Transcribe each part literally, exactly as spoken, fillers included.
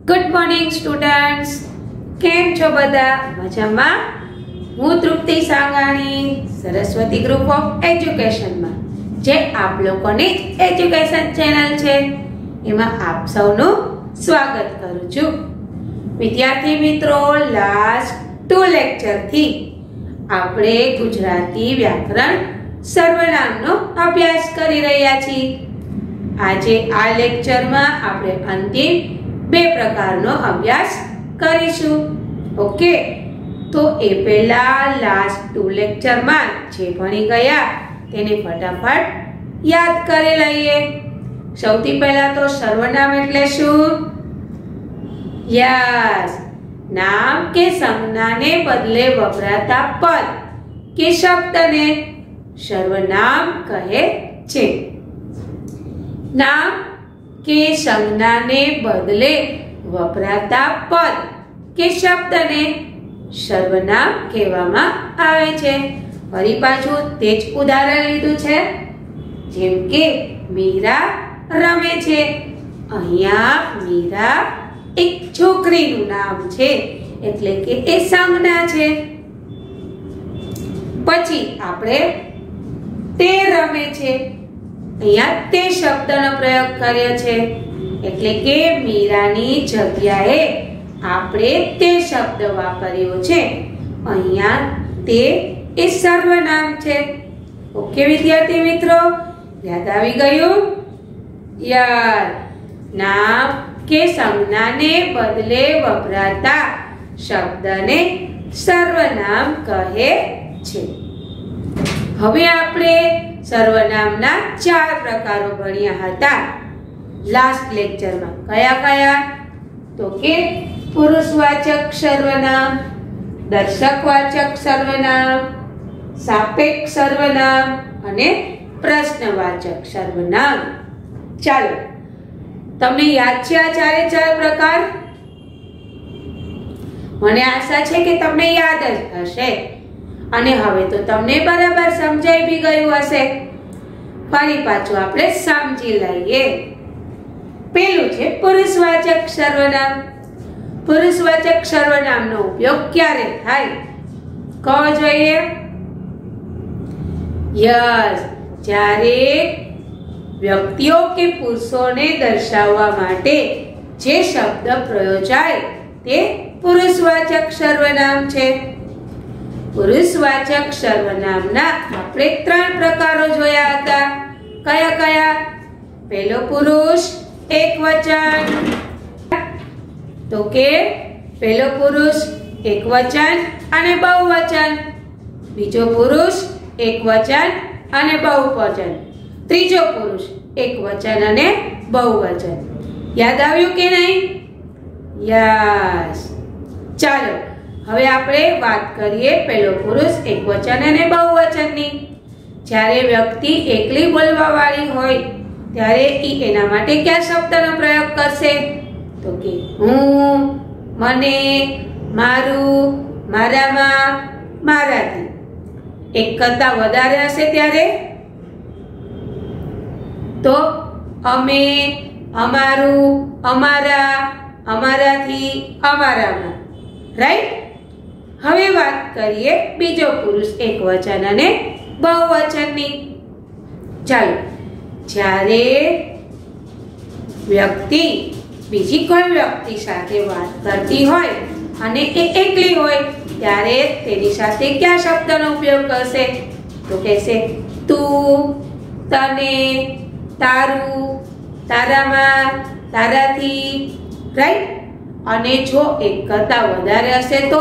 Good morning students, केम छो बधा मजामां? હું Trupti Sangani Saraswati group of education માં જે આપ લોકોની એજ્યુકેશન ચેનલ છે એમાં આપ સૌનું સ્વાગત કરું છું। વિદ્યાર્થી મિત્રો, લાસ્ટ ટુ લેક્ચર થી આપણે ગુજરાતી વ્યાકરણ સર્વનામનો અભ્યાસ કરી રહ્યા છીએ। આજે આ લેક્ચરમાં આપણે અંતિમ બે પ્રકારનો અભ્યાસ કરીશું। ઓકે, तो ए पहला लास्ट टू लेक्चर में जे भणी गया तेने फटाफट याद करी लईए। सौथी पहला तो सर्वनाम एटले शुं? यस, नाम के संज्ञा ने बदले वपराता पद के शब्द ने सर्वनाम कहे छे। नाम के संज्ञा ने बदले वपराता पद के शब्द ने सर्वनाम कहेवामां आवे छे। फरी पाछुं तेज उदाहरण लीधुं छे, जेम के मीरा रमे छे। अहींया मीरा एक छोकरीनुं नाम छे એટલે કે એ સંજ્ઞા છે। પછી આપણે તે રમે છે, અહીંયા તે શબ્દનો પ્રયોગ કર્યો છે એટલે કે મીરાની જગ્યાએ આપણે તે શબ્દ વાપર્યો છે। અહીંયા તે એ સર્વનામ છે। ઓકે વિદ્યાર્થી મિત્રો, યાદ આવી ગયું? યાર, નામ કે સંજ્ઞાને બદલે વપરાતા શબ્દને સર્વનામ કહે છે। હવે આપણે સર્વનામના ચાર પ્રકારો ભણ્યા હતા લાસ્ટ લેક્ચરમાં। કયા કયા? તો કે पुरुषवाचक सर्वनाम, दर्शकवाचक सर्वनाम, सापेक्ष सर्वनाम અને પ્રશ્નવાચક સર્વનામ। ચાલો, તમને યાદ છે આ ચારે ચાર પ્રકાર? મને આશા છે કે તમને યાદ જ હશે અને હવે તો તમને બરાબર સમજાઈ બી ગયું હશે। ફરી પાછું આપણે સમજી લઈએ। પહેલું છે પુરુષવાચક સર્વનામ। पुरुषवाचक सर्वनामનો ઉપયોગ ક્યારે થાય? કહો જોઈએ। यस, જ્યારે વ્યક્તિઓ કે પુરુષોને દર્શાવવા માટે જે શબ્દ પ્રયોજાય તે પુરુષવાચક સર્વનામ છે। પુરુષવાચક સર્વનામના આપણે ત્રણ પ્રકારો જોયા હતા। કયા કયા? પહેલો પુરુષ એકવચન, तो के पहलो पुरुष एकवचन अने बहुवचन, बीजो पुरुष एकवचन अने बहुवचन, त्रीजो पुरुष एकवचन अने बहुवचन। याद आव्युं के नहीं? यस। चालो हवे आपणे वात करीए पहलो पुरुष एकवचन अने बहुवचननी। ज्यारे व्यक्ति एकली बोलवावाळी होय त्यारे ई एना माटे क्या शब्दनो प्रयोग करशे? तो के हूँ, मने, मारू, मारामा, माराथी। एक करता वधारे हशे त्यारे तो अमे, अमारू, अमारा, अमाराथी, अमारामा। राइट? हवे बात करिए बीजो पुरुष एकवचन अने बहुवचननी। चालो, ज्यारे व्यक्ति બીજી કોઈ વ્યક્તિ સાથે વાત કરતી હોય અને એ એકલી હોય ત્યારે તેની સાથે કયા શબ્દનો ઉપયોગ કરશે? તો કહેશે તું, તને, તારું, તારામાં, તારાથી। રાઈટ? અને જો એક કરતા વધારે હશે તો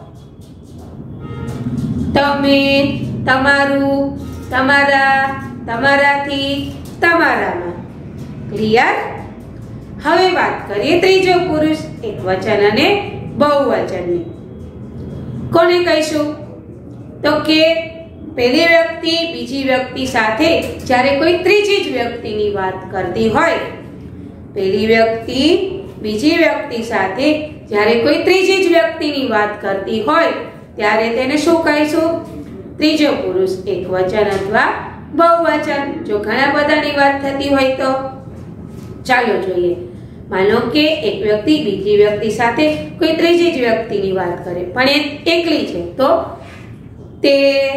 તમે, તમારું, તમારા, તમારાથી, તમારામાં। ક્લિયર? હવે વાત કરીએ ત્રીજો પુરુષ એકવચન અને બહુવચનની। કોને કહીશું? તો કે પહેલી વ્યક્તિ બીજી વ્યક્તિ સાથે જ્યારે કોઈ ત્રીજી જ વ્યક્તિની વાત કરતી હોય, પહેલી વ્યક્તિ બીજી વ્યક્તિ સાથે જ્યારે કોઈ ત્રીજી જ વ્યક્તિની વાત કરતી હોય ત્યારે તેને શું કહીશું? ત્રીજો પુરુષ એકવચન અથવા બહુવચન। જો ઘણા બધાની વાત થતી હોય તો ચાલો જોઈએ। માનો કે એક વ્યક્તિ બીજી વ્યક્તિ સાથે કોઈ ત્રીજી જ વ્યક્તિની વાત કરે પણ એ એકલી છે તો તે,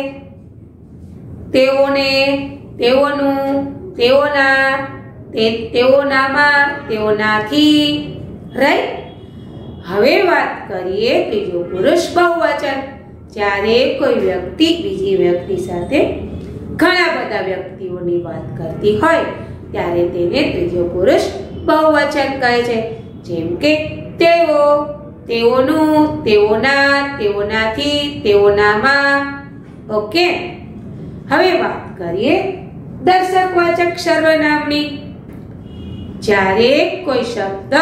તેઓને, તેઓનું, તેઓના, તે, તેઓનામાં, તેઓનાથી, રાઈટ. હવે વાત કરીએ ત્રીજો પુરુષ બહુવચન. જ્યારે કોઈ વ્યક્તિ બીજી વ્યક્તિ સાથે ઘણા બધા વ્યક્તિઓની વાત કરતી હોય ત્યારે તેને ત્રીજો પુરુષ બહુવચન કહે છે. જેમ કે તેઓ, તેઓનું, તેઓના, તેઓનાથી, તેઓનામાં. ઓકે. હવે વાત કરીએ દર્શકવાચક સર્વનામની. જ્યારે કોઈ શબ્દ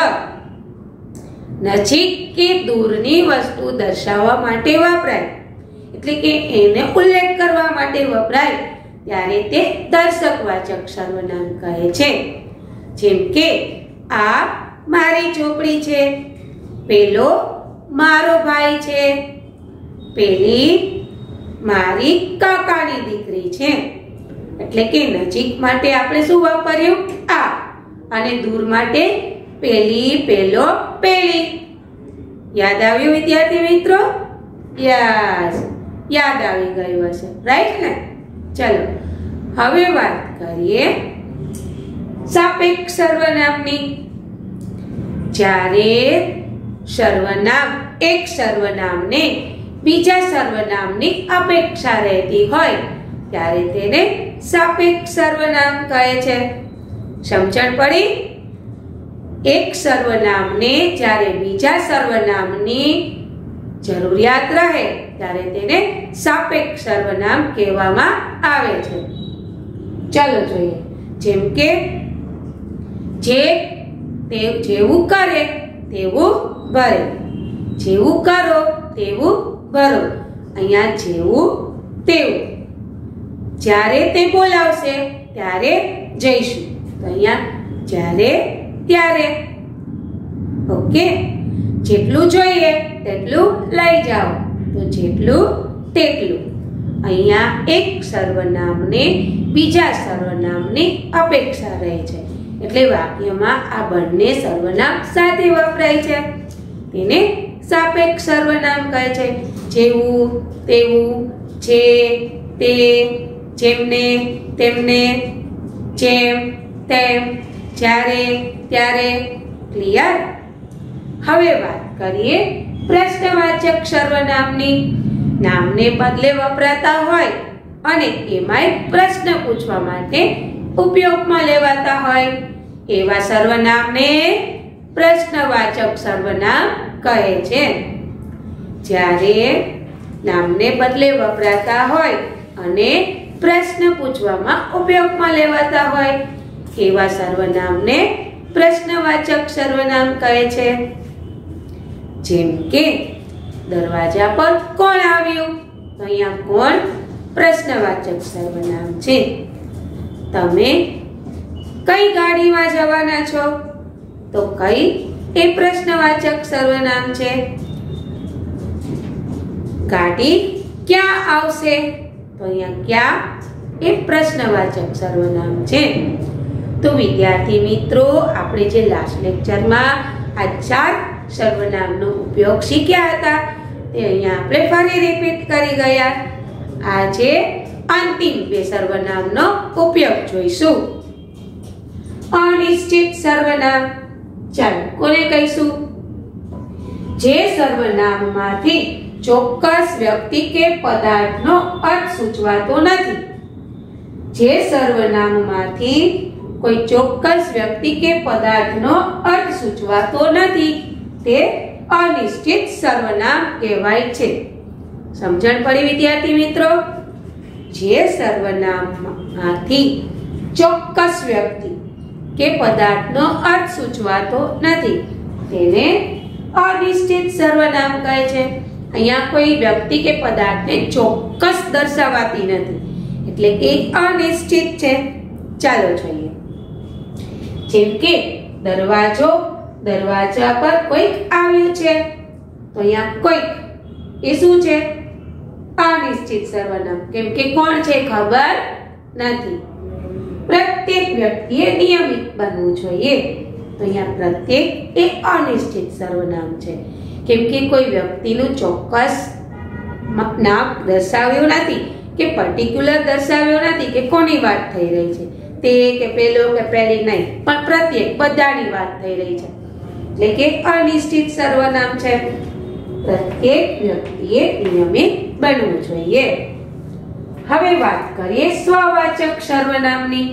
નજીક કે દૂરની વસ્તુ દર્શાવવા માટે વપરાય, એટલે કે એને ઉલ્લેખ કરવા માટે વપરાય ત્યારે તે દર્શકવાચક સર્વનામ કહે છે. જેમ કે આ મારી ચોપડી છે, પેલો મારો ભાઈ છે, પેલી મારી કાકાની દીકરી છે. એટલે કે નજીક માટે આપણે શું વાપર્યું? આ. અને દૂર માટે પેલી, પેલો, પેલી. યાદ આવ્યું વિદ્યાર્થી મિત્રો? યસ, યાદ આવી ગયું હશે, રાઈટ ને? ચલો હવે વાત કરીએ સાપેક્ષ સર્વનામની. જ્યારે સર્વનામ એક સર્વનામને બીજા સર્વનામની અપેક્ષા રહેતી હોય ત્યારે તેને સાપેક્ષ સર્વનામ કહે છે. સમજણ પડી? એક સર્વનામને જ્યારે બીજા સર્વનામની જરૂરિયાત રહે ત્યારે તેને સાપેક્ષ સર્વનામ કહેવામાં આવે છે. ચાલો જોઈએ. જેમ કે જે તે જેવું કરે તેવું ભરે, જેવું કરો તેવું ભરો. અહીંયા જેવું તેવું. જ્યારે તે બોલાવશે ત્યારે જઈશું, તો અહીંયા જ્યારે ત્યારે. ઓકે. જેટલું જોઈએ તેટલું લઈ જાઓ, તો જેટલું તેટલું. અહીંયા એક સર્વનામને બીજા સર્વનામની અપેક્ષા રહે છે, એટલે વાક્યમાં આ બંને સર્વનામ સાથે વપરાય છે. તેને સાપેક્ષ સર્વનામ કહે છે. જેવું, તેવું, જે, તે, જેમને, તેમને, જેમ, તેમ, જ્યારે, ત્યારે. ક્લિયર? હવે વાત કરીએ પ્રશ્નવાચક સર્વનામની. નામને બદલે વપરાતા હોય અને એમાંય પ્રશ્ન પૂછવા માટે ઉપયોગમાં લેવાતા હોય એવા સર્વનામને પ્રશ્નવાચક સર્વનામ કહે છે. જ્યારે નામને બદલે વપરાતા હોય અને પ્રશ્ન પૂછવામાં ઉપયોગમાં લેવાતા હોય એવા સર્વનામને પ્રશ્નવાચક સર્વનામ કહે છે. જેમ કે દરવાજા પર કોણ આવ્યું? તો અહીંયા કોણ પ્રશ્નવાચક સર્વનામ છે. તમે કઈ ગાડીમાં જવાના છો? તો કઈ એ પ્રશ્નવાચક સર્વનામ છે. ગાડી ક્યાં આવશે? તો અહીંયા ક્યાં એ પ્રશ્નવાચક સર્વનામ છે. તો વિદ્યાર્થી મિત્રો, આપણે જે લાસ્ટ લેક્ચરમાં આ ચાર સર્વનામનો ઉપયોગ શીખ્યા હતા તે અહીંયા આપણે ફરી રિપીટ કરી ગયા. આજે અંતિમ બે સર્વનામનો ઉપયોગ જોઈશું. અનિશ્ચિત સર્વનામ. ચાલો કોને કહીશું? જે સર્વનામમાંથી ચોક્કસ વ્યક્તિ કે પદાર્થનો અર્થ સૂચવાતો નથી. જે સર્વનામમાંથી કોઈ ચોક્કસ વ્યક્તિ કે પદાર્થનો અર્થ સૂચવાતો નથી તે અનિશ્ચિત સર્વનામ કહેવાય છે. સમજણ પડી વિદ્યાર્થી મિત્રો? જે સર્વનામમાંથી ચોક્કસ વ્યક્તિ કે પદાર્થનો અર્થ સૂચવાતો નથી તેને અનિશ્ચિત સર્વનામ કહે છે. અહીંયા કોઈ વ્યક્તિ કે પદાર્થને ચોક્કસ દર્શાવાતી નથી એટલે કે અનિશ્ચિત છે. ચાલો જોઈએ. જેમ કે દરવાજો, દરવાજા પર કોઈક આવ્યું છે, તો અહીંયા કોઈક એ શું છે? અનિશ્ચિત સર્વનામ. કેમ કે કોણ છે ખબર નથી. પ્રત્યેક વ્યક્તિએ નિયમિત બનવું જોઈએ, તો તો અહીંયા પ્રત્યેક એ અનિશ્ચિત સર્વનામ છે, કેમ કે કોઈ વ્યક્તિનું ચોક્કસ નામ દર્શાવ્યું નથી કે પર્ટિક્યુલર દર્શાવ્યું નથી કે કોની વાત થઈ રહી છે, તે કે પેલો કે પેલી નહીં, પણ પ્રત્યેક બધાની વાત થઈ રહી છે, એટલે કે અનિશ્ચિત સર્વનામ છે. પ્રત્યેક વ્યક્તિએ નિયમિત બનવું જોઈએ. હવે વાત કરીએ સ્વવાચક સર્વનામની.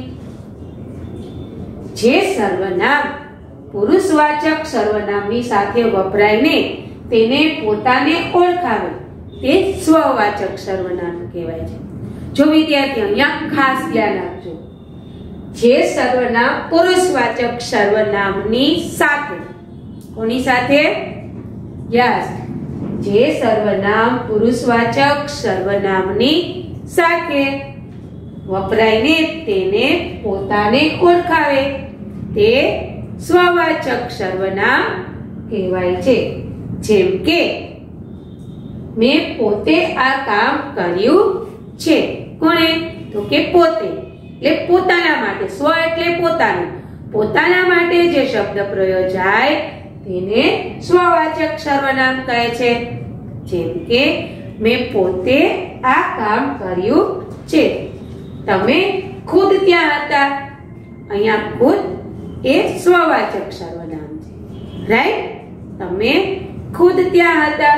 જે સર્વનામ પુરુષવાચક સર્વનામની સાથે વપરાય ને તેને પોતાને ઓળખાવે તે સ્વવાચક સર્વનામ કહેવાય છે. જો વિદ્યાર્થી અહીંયા ખાસ ધ્યાન આપજો, જે સર્વનામ પુરુષવાચક સર્વનામની સાથે, કોની સાથે? યસ, જે સર્વનામ પુરુષવાચક સર્વનામની સાથે વપરાય ને તેને પોતાને ઓળખાવે તે સ્વવાચક સર્વનામ કહેવાય છે. જેમ કે મેં પોતે આ કામ કર્યું છે. કોણે? તો કે પોતે, એટલે પોતાના માટે. સ્વ એટલે પોતાનું, પોતાના માટે જે શબ્દ પ્રયોજાય તેને સ્વવાચક સર્વનામ કહે છે. જેમ કે મેં પોતે આ કામ કર્યું છે. તમે ખુદ ત્યાં હતા. અહીંયા ખુદ એ સ્વવાચક સર્વનામ છે, રાઈટ? તમે ખુદ ત્યાં હતા.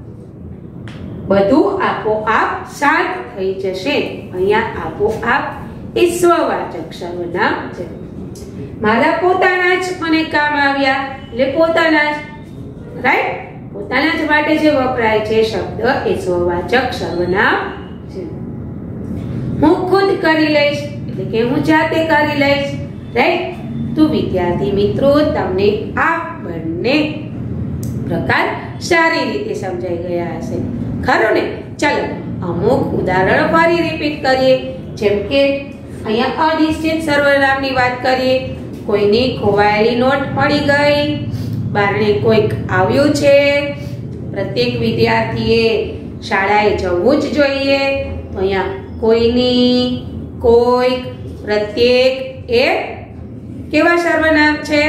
બધું આપોઆપ શાંત થઈ જશે. અહીંયા આપોઆપ એ સ્વવાચક સર્વનામ છે. મારા પોતાના જ મને કામ આવ્યા, એટલે પોતાના જ, રાઈટ? પોતાના જ માટે જે વપરાય છે શબ્દ એ સ્વવાચક સર્વનામ છે. હું ખુદ કરી લઈશ, એટલે કે હું જાતે કરી લઈશ, રાઈટ? તો વિદ્યાર્થી મિત્રો, તમને આ બંને પ્રકાર સારી રીતે સમજાઈ ગયા હશે, ખરું ને? ચાલો અમુક ઉદાહરણો ફરી રિપીટ કરીએ. જેમ કે અહીંયા અનિશ્ચિત સર્વનામની વાત કરીએ. કોઈની ખોવાયેલી નોટ મળી ગઈ, બારણે કોઈક આવ્યું છે, પ્રત્યેક વિદ્યાર્થીએ શાળાએ જવું જ જોઈએ. તો અહીંયા કોઈની, કોઈક, પ્રત્યેક એ કેવા સર્વનામ છે?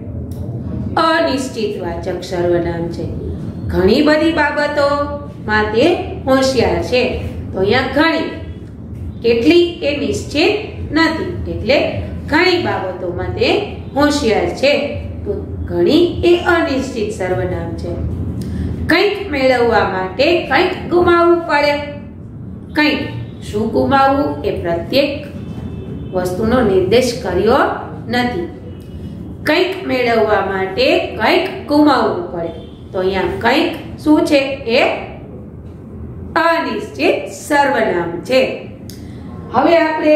અનિશ્ચિત વાચક સર્વનામ છે. ઘણી બધી બાબતોમાં તે હોશિયાર છે. તો અહીંયા ઘણી, કેટલી એ નિશ્ચિત નથી, એટલે ઘણી બાબતોમાં તે હોશિયાર છે. તો ઘણી એ અનિશ્ચિત સર્વનામ છે. કંઈક મેળવવા માટે કંઈક ગુમાવવું પડે. કંઈક, શું ગુમાવવું એ પ્રત્યેક વસ્તુનો નિર્દેશ કર્યો નથી. કંઈક મેળવવા માટે કંઈક ગુમાવવું પડે. તો અહીંયા કંઈક શું છે? એ અનિશ્ચિત સર્વનામ છે. હવે આપણે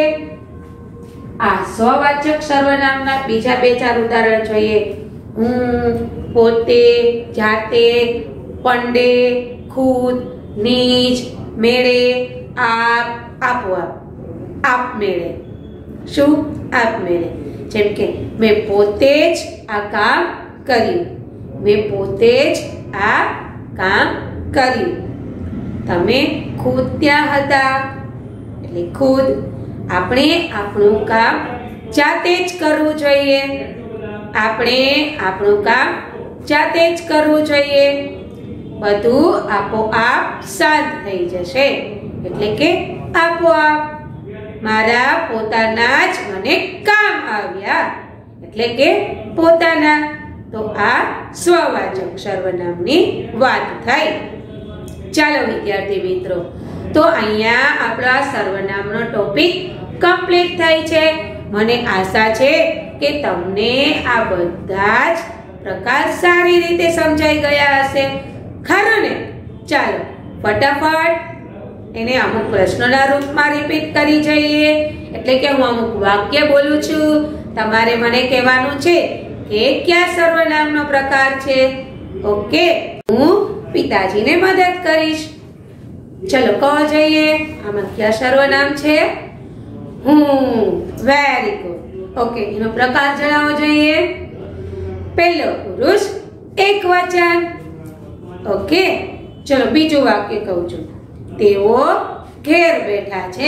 આ સ્વવાચક સર્વનામના બીજા બે ચાર ઉદાહરણ જોઈએ. હું, પોતે, જાતે, પંડે, ખુદ, નીજ, મેળે, આપ, આપોઆપ, આપમેળે. શું? આપમેળે. જેમ કે મેં પોતે જ આ કામ કર્યું. મેં પોતે જ આ કામ કર્યું. તમે ખુદ ત્યાં હતા, એટલે ખુદ. આપણે આપણું કામ જાતે જ કરવું જોઈએ. આપણે આપણું કામ જાતે જ કરવું જોઈએ. બધું આપોઆપ શાંત થઈ જશે, એટલે કે આપોઆપ. મારા પોતાના જ મને કામ આવ્યા, એટલે કે પોતાના. તો આ સ્વવાચક સર્વનામની વાત થઈ. ચાલો વિદ્યાર્થી મિત્રો, તો અહીંયા આપણો આ સર્વનામનો ટોપિક કમ્પ્લીટ થાય છે. મને આશા છે કે તમને આ બધા જ પ્રકાર સારી રીતે સમજાઈ ગયા હશે, ખરું ને? ચાલો ફટાફટ એને અમુક પ્રશ્નોના રૂપમાં રિપીટ કરી જઈએ. એટલે કે હું અમુક વાક્ય બોલું છું, તમારે મને કહેવાનું છે કે કયા સર્વનામનો પ્રકાર છે. ઓકે, હું પિતાજીને મદદ કરીશ. ચલો કહો જઈએ, આમાં કયા સર્વનામ છે? હું. Very good. ઓકે, એનો પ્રકાર જણાવો જોઈએ. પહેલો પુરુષ એકવચન. ઓકે, ચલો બીજું વાક્ય કહું છું. તેઓ ઘેર બેઠા છે.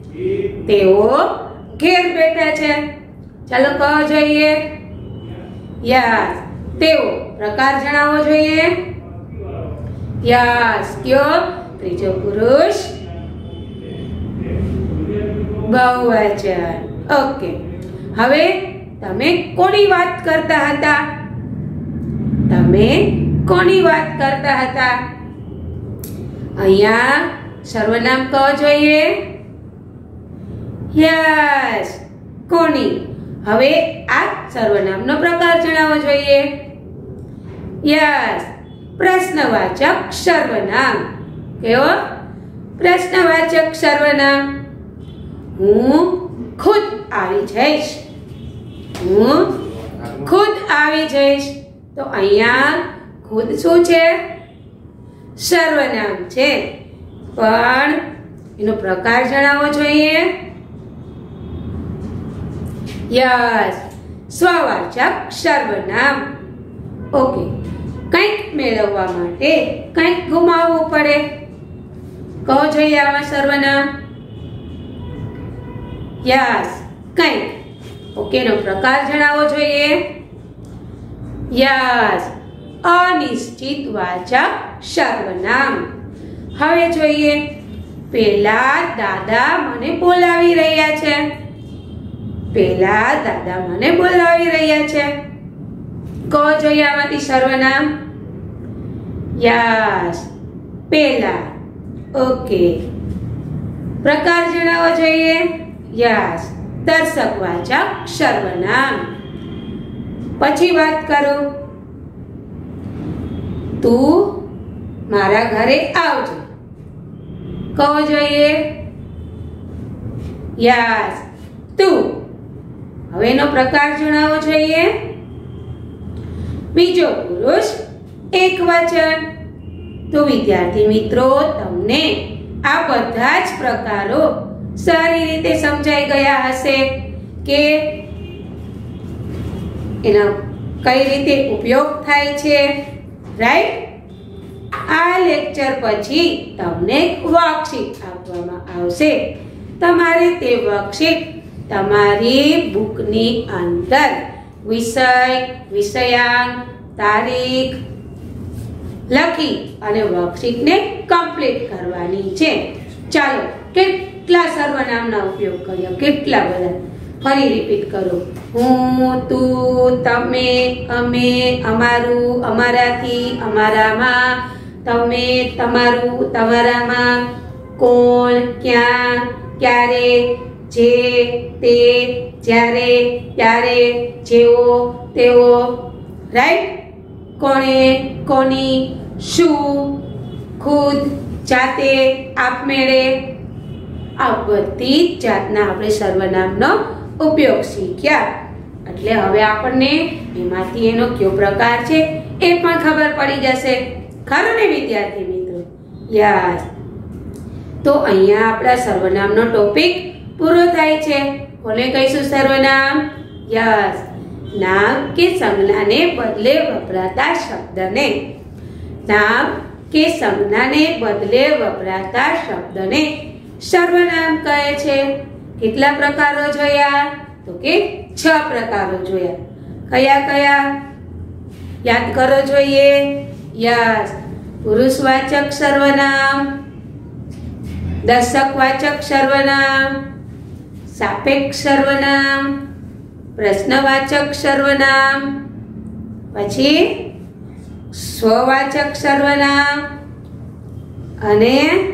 તેઓ ઘેર બેઠા છે. ચાલો કહો જોઈએ. યસ તેઓ પ્રકાર જણાવવો જોઈએ. યસ કયો ત્રીજો પુરુષ બહુવચન. ઓકે હવે તમે કોની વાત કરતા હતા? તમે કોની વાત કરતા હતા? અહીંયા સર્વનામ કહો જોઈએ. યસ કોની. હવે આ સર્વનામનો પ્રકાર જણાવવો જોઈએ. યસ પ્રશ્નવાચક સર્વનામ. કેવો? પ્રશ્નવાચક સર્વનામ. હું ખુદ આવી જઈશ. હું ખુદ આવી જઈશ. તો અહીંયા ખુદ શું છે? સર્વનામ છે, પણ એનો પ્રકાર જણાવવો જોઈએ. યસ સ્વવાચક સર્વનામ. ઓકે કંઈક મેળવવા માટે કંઈક ગુમાવવું પડે. કહો જોઈએ આમાં સર્વનામ. યસ કંઈક. ઓકે એનો પ્રકાર જણાવવો જોઈએ. યસ અનિશ્ચિત વાચક સર્વનામ. હવે જોઈએ પેલા દાદા મને બોલાવી રહ્યા છે. પેલા દાદા મને બોલાવી રહ્યા છે. કહો જોઈએ આમાંથી સર્વનામ. યસ પેલા. ઓકે પ્રકાર જણાવવો જોઈએ. યસ દર્શકવાચક સર્વનામ. પછી વાત કરું. તું મારા ઘરે આવજે. કહો જોઈએ. યસ તું. હવે એનો પ્રકાર જણાવવો જોઈએ. બીજો પુરુષ એક વચન. તો વિદ્યાર્થી મિત્રો તમને આ બધા જ પ્રકારો સારી રીતે સમજાઈ ગયા હશે કે એનો કઈ રીતે ઉપયોગ થાય છે. રાઈટ. આ લેક્ચર પછી તમને વર્કશીટ આપવામાં આવશે. તમારે તે વર્કશીટ તમારી બુકની અંદર વિષય, વિષયાંક, તારીખ લખી અને વર્કશીટને કમ્પ્લીટ કરવાની છે. ચાલો કેટલા સર્વનામના ઉપયોગ કર્યા, કેટલા બધા. ફરી રિપીટ કરો. હું, તું, તમે, અમે, અમારું, અમારાથી, અમારામાં, તમે, તમારું, તમારામાં, કોણ, ક્યાં, ક્યારે, જે, તે, જ્યારે, ક્યારે, જેવો, તેવો. રાઈટ. કોણે, કોની, શું, ખુદ, જાતે, આપમેળે. આ બધી જાતના આપણે સર્વનામનો ઉપયોગ શીખ્યા. એટલે હવે આપણને એમાંથી એનો કયો પ્રકાર છે એ પણ ખબર પડી જશે. ખરું ને વિદ્યાર્થી મિત્રો? યસ. તો અહીંયા આપણા સર્વનામનો ટોપિક પૂરો થાય છે. કોને કહીશું સર્વનામ? યસ નામ કે સંજ્ઞાને બદલે વપરાતા શબ્દને. નામ કે સંજ્ઞાને બદલે વપરાતા શબ્દને સર્વનામ કહે છે. કેટલા પ્રકારો જોયા? તો કે છ પ્રકારો જોયા. કયા કયા? યાદ કરો જોઈએ. યસ પુરુષવાચક સર્વનામ, દર્શકવાચક સર્વનામ, સાપેક્ષ સર્વનામ, પ્રશ્નવાચક સર્વનામ, પછી સ્વવાચક સર્વનામ અને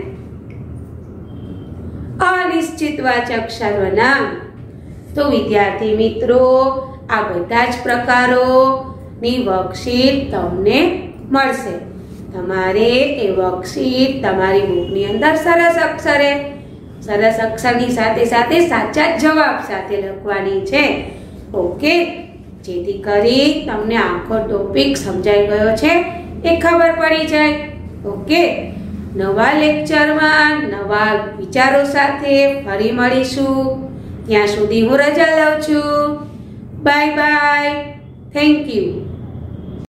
અનિશ્ચિતવાચક સર્વનામ. તો વિદ્યાર્થી મિત્રો આ બધા જ પ્રકારોની વર્કશીટ તમને મળશે. તમારે એ વર્કશીટ તમારી બુકની અંદર સરસ અક્ષરે સરસ અક્ષરની સાથે સાથે સાચા જવાબ સાથે લખવાની છે. ઓકે. જેથી કરી તમને આખો ટોપિક સમજાઈ ગયો છે એ ખબર પડી જાય. ઓકે. નવા લેક્ચરમાં નવા વિચારો સાથે ફરી મળીશું. ત્યાં સુધી હું રજા લઉં છું. Bye bye. Thank you.